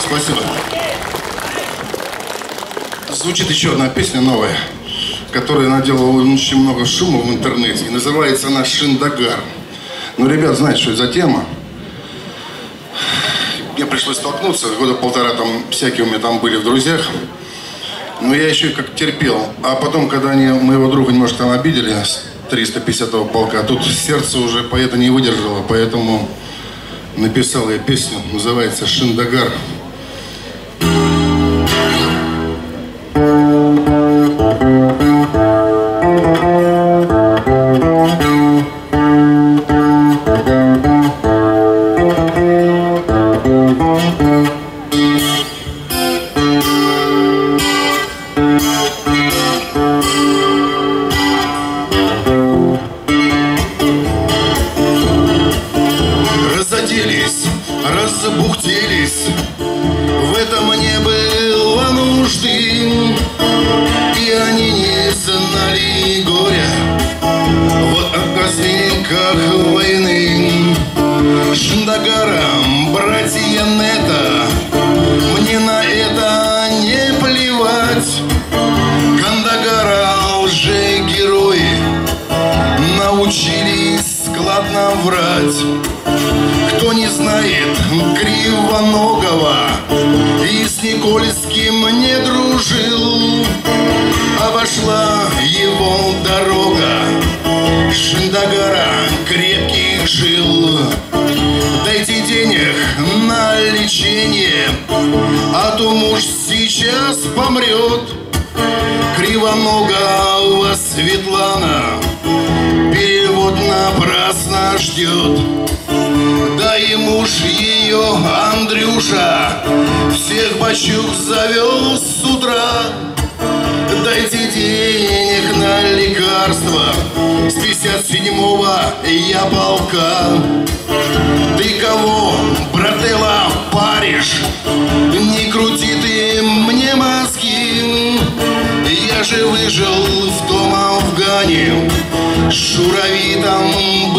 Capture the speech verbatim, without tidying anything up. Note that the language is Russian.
Спасибо. Звучит еще одна песня новая, которая наделала очень много шума в интернете. И называется она «Шиндагар». Ну, ребят, знаете, что это за тема? Мне пришлось столкнуться, года полтора там всякие у меня там были в друзьях. Но я еще как терпел. А потом, когда они моего друга немножко там обидели с триста пятидесятого полка, тут сердце уже поэта не выдержало, поэтому написал я песню, называется «Шиндагар». Разбухтелись, в этом не было нужды, и они не знали горя в косынках войны. Шиндагарам, братья Нета, мне на это не плевать. Кандагара лжегерои научились складно врать. Кто не знает Кривоногого и с Никольским не дружил, обошла его дорога Шиндагара крепких жил. Дайте денег на лечение, а то муж сейчас помрет. Кривоногого Светлана перевод напрасно ждет. Да и муж ее, Андрюша, всех бачук завел с утра. Дайте денег на лекарства, с пятьдесят седьмого я полка. Ты кого, брателла, паришь? Не крути ты мне мозги. Я же выжил в том Афгане, шуровитом был